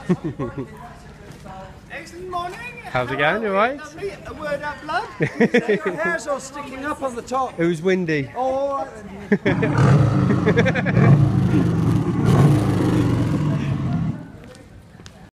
Excellent morning. How's it going? You alright? Lovely. A word up, blood. Your hair's all sticking up on the top. It was windy. Oh, all right then.